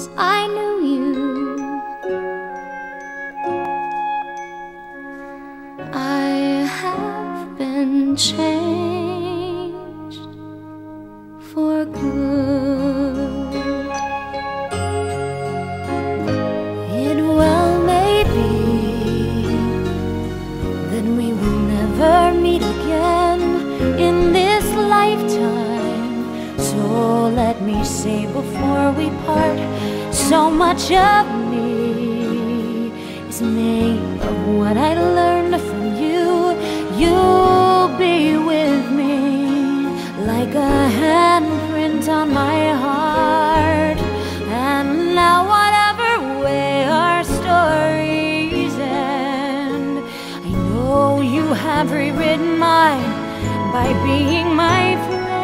because I knew you. I have been changed for good. It well may be that we will never meet again in this lifetime. So let me say before we part, so much of me is made of what I learned from you. You'll be with me like a handprint on my heart. And now whatever way our stories end, I know you have rewritten mine by being my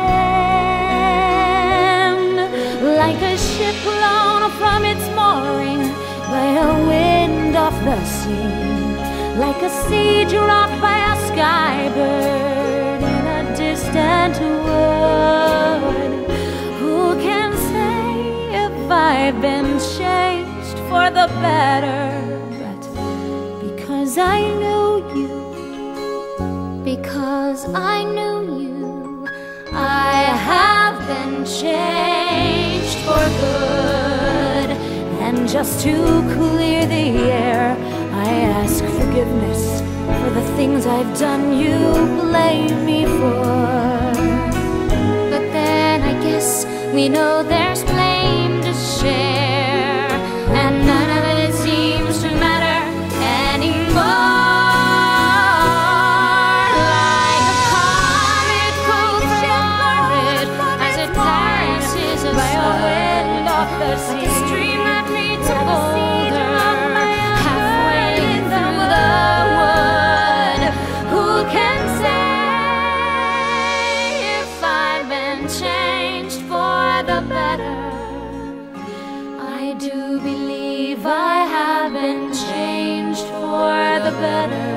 friend. Like a ship blown from its mooring by a wind off the sea, like a seed dropped by a skybird in a distant wood. Who can say if I've been changed for the better? But because I knew you, because I knew you, I have been changed for good. And just to clear the air, I ask forgiveness for the things I've done you blame me for. But then I guess we know there's blame to share, and none of it seems to matter anymore. Like a comet pulled from orbit as it passes by a wind off the sea, like a stream that meets a boulder halfway through the wood. Who can say if I've been changed for the better? I do believe I have been changed for the better.